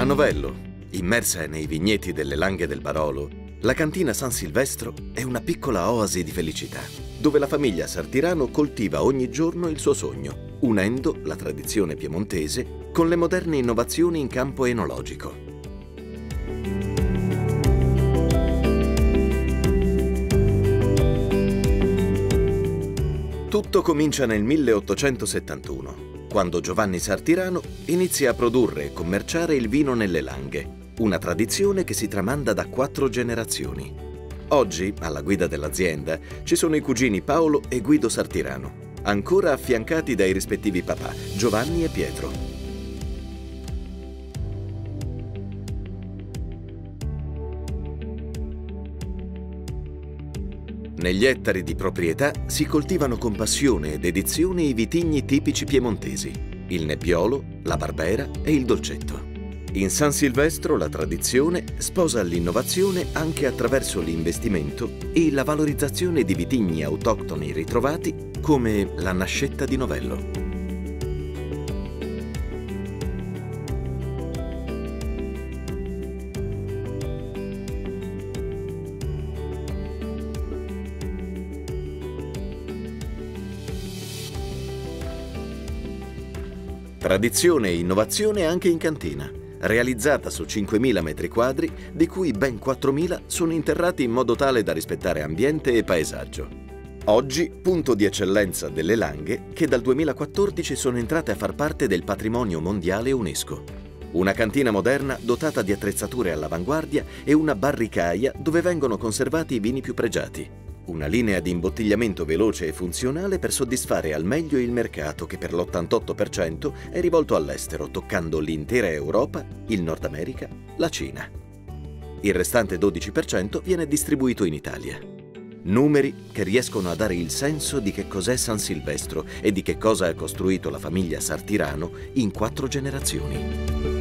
Novello, immersa nei vigneti delle Langhe del Barolo, la cantina San Silvestro è una piccola oasi di felicità, dove la famiglia Sartirano coltiva ogni giorno il suo sogno, unendo la tradizione piemontese con le moderne innovazioni in campo enologico. Tutto comincia nel 1871, quando Giovanni Sartirano inizia a produrre e commerciare il vino nelle Langhe, una tradizione che si tramanda da 4 generazioni. Oggi, alla guida dell'azienda, ci sono i cugini Paolo e Guido Sartirano, ancora affiancati dai rispettivi papà, Giovanni e Pietro. Negli ettari di proprietà si coltivano con passione ed dedizione i vitigni tipici piemontesi, il Nebbiolo, la Barbera e il Dolcetto. In San Silvestro la tradizione sposa l'innovazione anche attraverso l'investimento e la valorizzazione di vitigni autoctoni ritrovati come la Nascetta di Novello. Tradizione e innovazione anche in cantina, realizzata su 5.000 metri quadri, di cui ben 4.000 sono interrati in modo tale da rispettare ambiente e paesaggio. Oggi punto di eccellenza delle Langhe che dal 2014 sono entrate a far parte del patrimonio mondiale UNESCO. Una cantina moderna dotata di attrezzature all'avanguardia e una barricaia dove vengono conservati i vini più pregiati. Una linea di imbottigliamento veloce e funzionale per soddisfare al meglio il mercato che per l'88% è rivolto all'estero, toccando l'intera Europa, il Nord America, la Cina. Il restante 12% viene distribuito in Italia. Numeri che riescono a dare il senso di che cos'è San Silvestro e di che cosa ha costruito la famiglia Sartirano in 4 generazioni.